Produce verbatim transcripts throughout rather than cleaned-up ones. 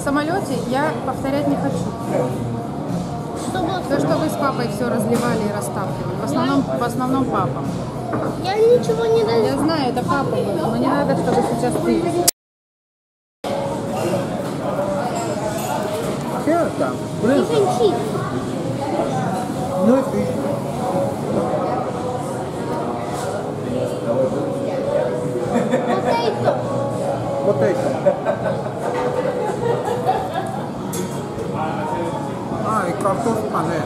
в самолете я повторять не хочу. Чтобы... То, что вы с папой все разливали и растапливали. В основном, в основном папа. Я ничего не даю. Я знаю, это папа был, но не надо, чтобы сейчас ты. Certo, preso. Fish. Noi fish. Potato. Potato. Ah, e cartofi panè.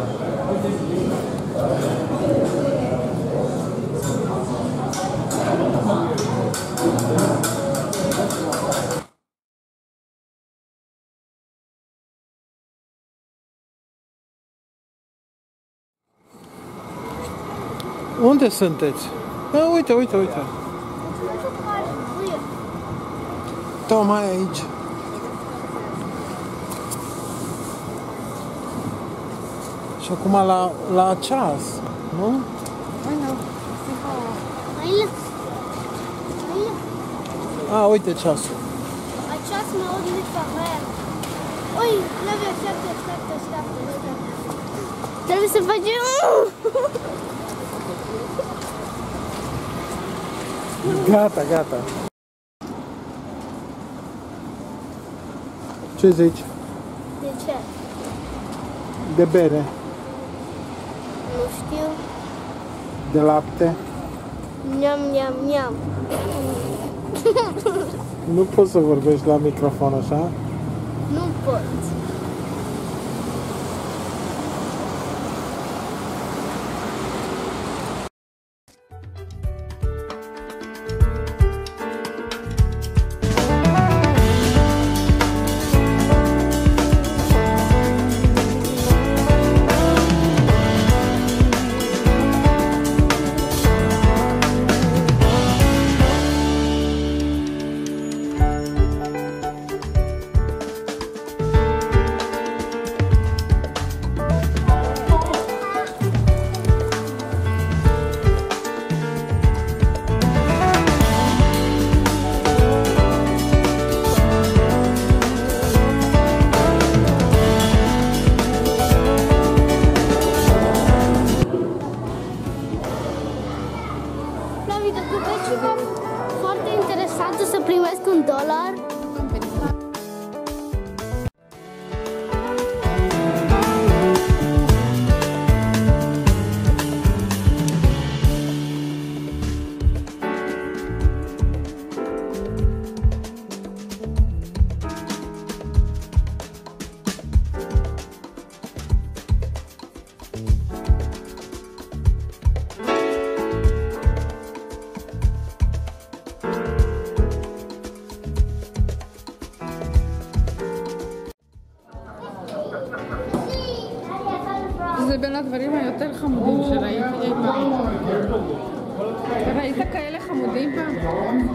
Unde sunteți? A, uite, uite, uite. Tocmai aici. Și acum la, la ceas, nu? Ой, ну, Aici. Aici. A, uite ceasul. Aceasta mă aud diferent. Ui, trebuie, așteaptă, așteaptă, așteaptă, așteaptă. Trebuie să facem... Gata, gata. Ce zici? De ce? De bere, Nu știu. de lapte. Niam, niam, niam. Nu poți să vorbești la microfon așa? Nu pot. Foarte interesant să primesc un dolar. זה בין הדברים היותר חמודים שראיתי אי פעם. ראית כאלה חמודים פעם?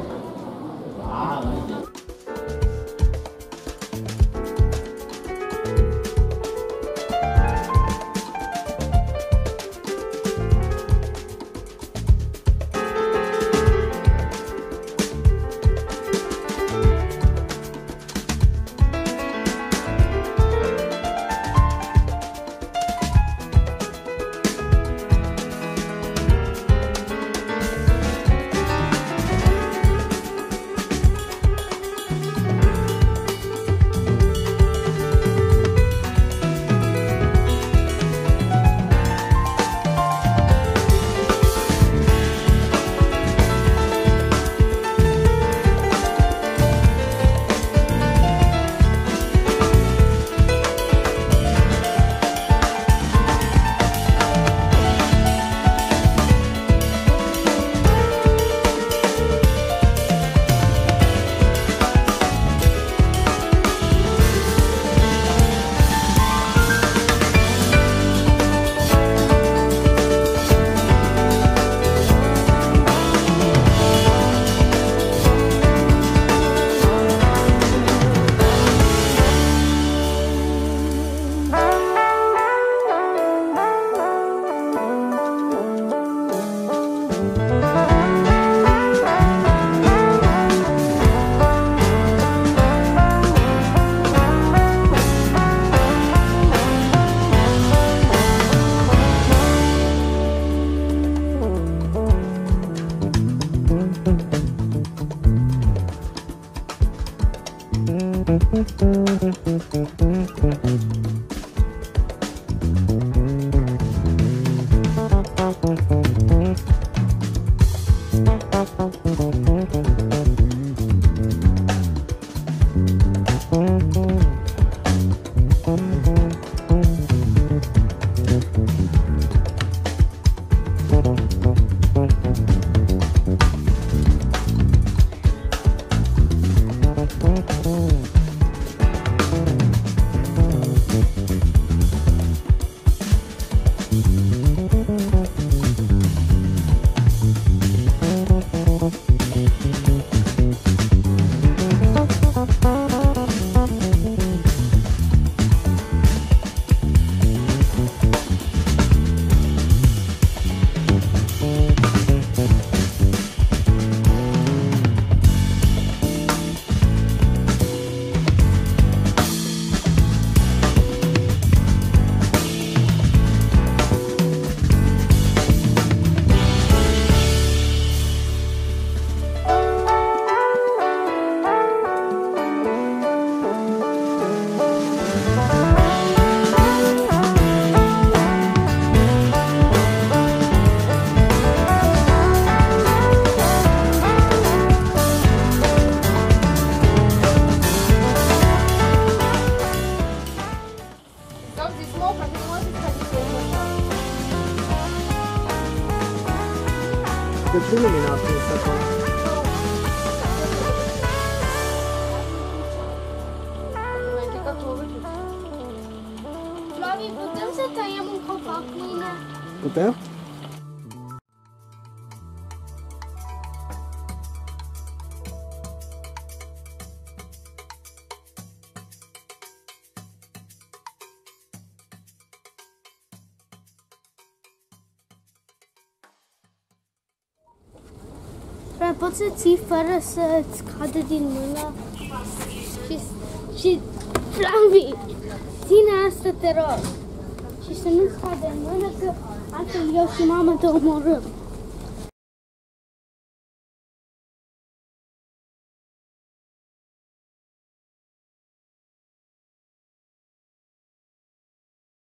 De ce lumina a prins acolo? Flavi, putem să tăiem un copac mâine? Putem? Frate, poți să ții fără să-ți cadă din mână? Și, și Flavi, ține asta, te rog. Și să nu-ți cadă în mână, că altfel eu și mama te omorâm.